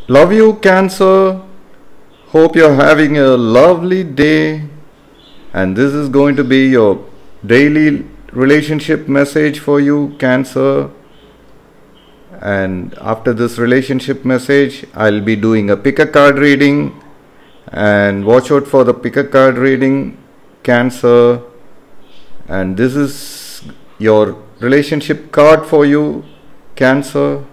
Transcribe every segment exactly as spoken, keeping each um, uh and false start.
Love you, Cancer. Hope you're having a lovely day. And this is going to be your daily relationship message for you, Cancer. And after this relationship message, I'll be doing a pick a card reading. And watch out for the pick a card reading, Cancer. And this is your relationship card for you, Cancer.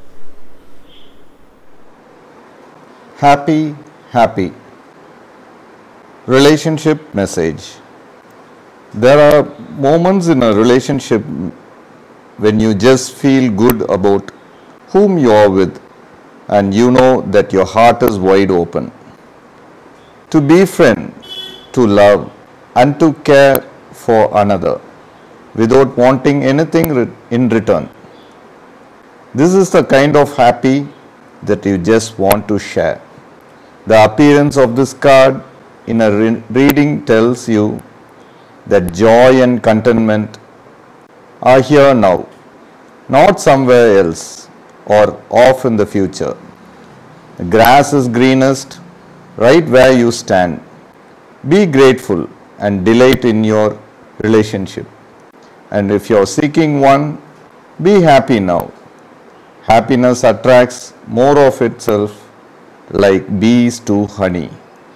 Happy, happy. Relationship message. There are moments in a relationship when you just feel good about whom you are with, and you know that your heart is wide open to befriend, to love, and to care for another without wanting anything in return. This is the kind of happy that you just want to share. The appearance of this card in a re- reading tells you that joy and contentment are here now, not somewhere else or off in the future. The grass is greenest right where you stand. Be grateful and delight in your relationship. And if you're seeking one, be happy now. Happiness attracts more of itself like bees to honey.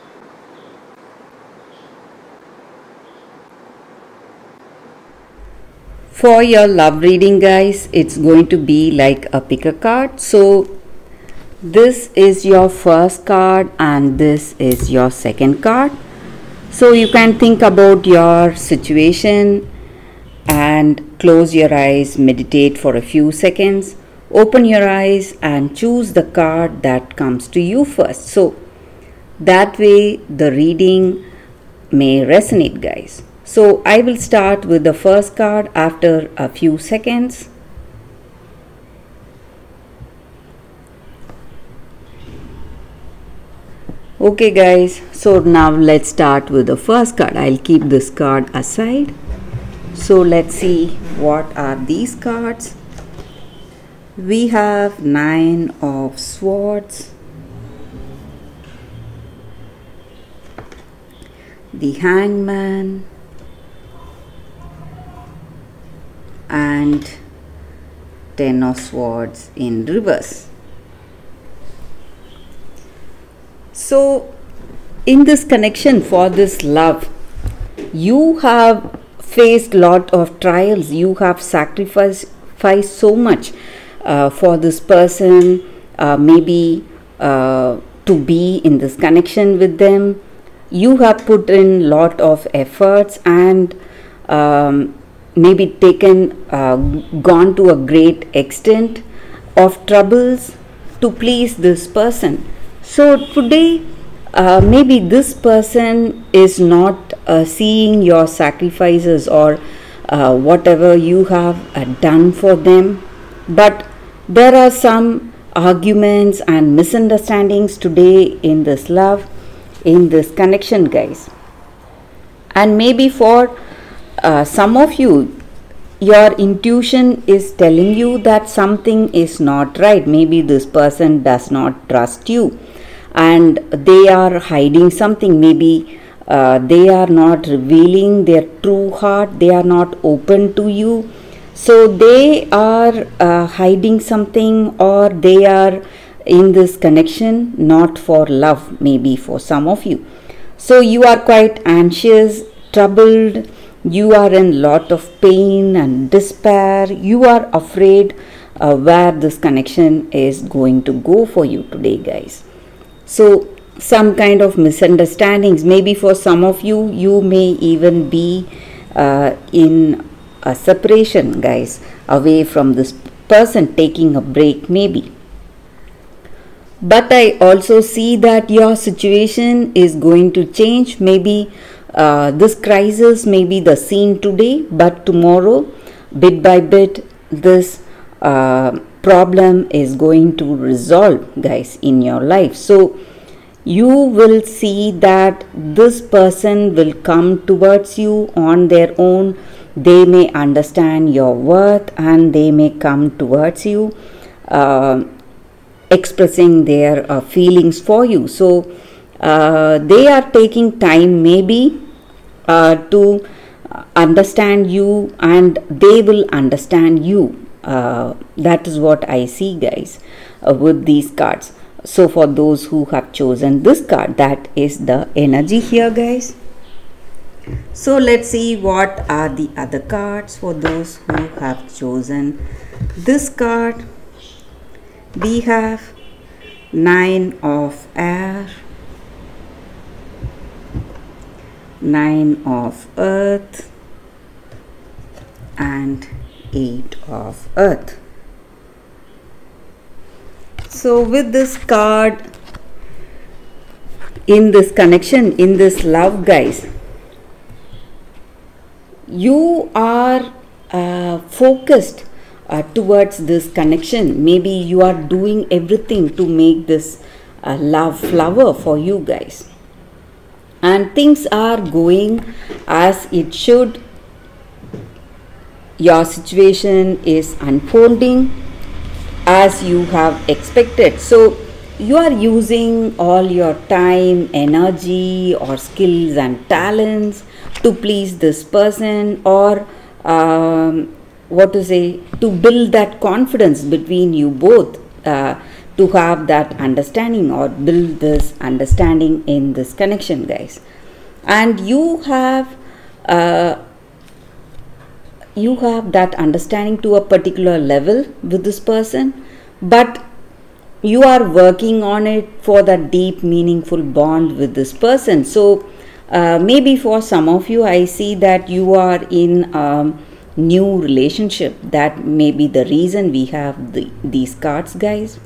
For your love reading, guys, it's going to be like a pick a card. So this is your first card and this is your second card. So you can think about your situation and close your eyes, meditate for a few seconds. Open your eyes and choose the card that comes to you first. So that way the reading may resonate, guys. So I will start with the first card after a few seconds. Okay guys, so now let's start with the first card. I'll keep this card aside. So let's see what are these cards. We have Nine of Swords, the Hangman, and Ten of Swords in reverse. So in this connection for this love, you have faced lot of trials, you have sacrificed so much uh, for this person, uh, maybe uh, to be in this connection with them. You have put in lot of efforts and um, maybe taken uh, gone to a great extent of troubles to please this person. So today uh, maybe this person is not uh, seeing your sacrifices or uh, whatever you have uh, done for them, but there are some arguments and misunderstandings today in this love, in this connection, guys. And maybe for uh, some of you, your intuition is telling you that something is not right. Maybe this person does not trust you and they are hiding something. Maybe uh, they are not revealing their true heart. They are not open to you. So they are uh, hiding something, or they are in this connection not for love, maybe for some of you. So you are quite anxious, troubled, you are in lot of pain and despair. You are afraid uh, where this connection is going to go for you today, guys. So some kind of misunderstandings, maybe for some of you, you may even be uh, in a separation, guys, away from this person, taking a break maybe. But I also see that your situation is going to change. Maybe uh, this crisis may be the scene today, but tomorrow, bit by bit, this uh, problem is going to resolve, guys, in your life. So you will see that this person will come towards you on their own. They may understand your worth and they may come towards you. Uh, expressing their uh, feelings for you. So uh, they are taking time maybe uh, to understand you, and they will understand you. Uh, that is what I see, guys, uh, with these cards. So for those who have chosen this card, that is the energy here, guys. So let's see what are the other cards for those who have chosen this card. We have Nine of Air, Nine of Earth, and Eight of Earth. So with this card, in this connection, in this love, guys, you are uh, focused uh, towards this connection. Maybe you are doing everything to make this uh, love flower for you guys, and things are going as it should. Your situation is unfolding as you have expected. So you are using all your time, energy, or skills and talents to please this person, or um, what to say, to build that confidence between you both, uh, to have that understanding or build this understanding in this connection, guys. And you have uh, you have that understanding to a particular level with this person, but you are working on it for that deep, meaningful bond with this person. So uh, maybe for some of you, I see that you are in a new relationship. That may be the reason we have the, these cards, guys.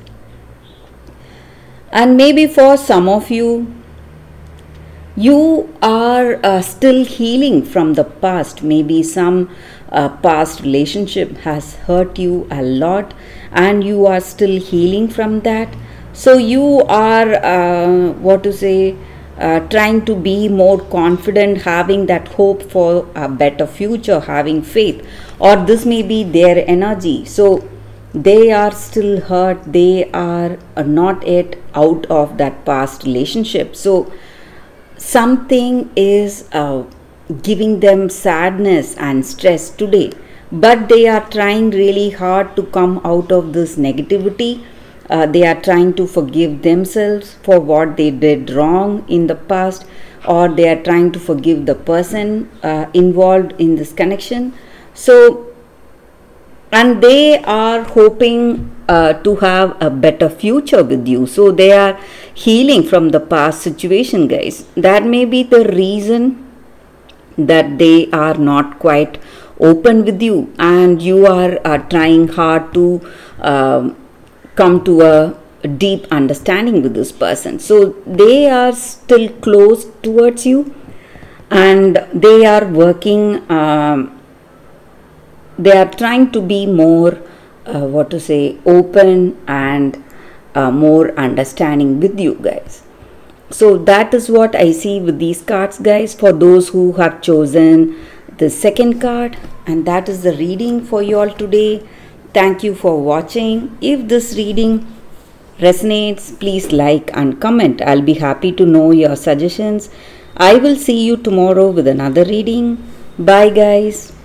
And maybe for some of you, you are uh, still healing from the past. Maybe some uh, past relationship has hurt you a lot, and you are still healing from that. So you are uh, what to say uh, trying to be more confident, having that hope for a better future, having faith, or this may be their energy. So they are still hurt, they are uh, not yet out of that past relationship. So something is uh, giving them sadness and stress today, but they are trying really hard to come out of this negativity. Uh, they are trying to forgive themselves for what they did wrong in the past, or they are trying to forgive the person uh, involved in this connection. So, and they are hoping uh, to have a better future with you. So they are healing from the past situation, guys. That may be the reason that they are not quite open with you, and you are uh, trying hard to uh, come to a deep understanding with this person. So they are still close towards you, and they are working um, they are trying to be more uh, what to say open and uh, more understanding with you guys. So that is what I see with these cards, guys, for those who have chosen the second card. And that is the reading for you all today. Thank you for watching. If this reading resonates, please like and comment. I'll be happy to know your suggestions. I will see you tomorrow with another reading. Bye, guys.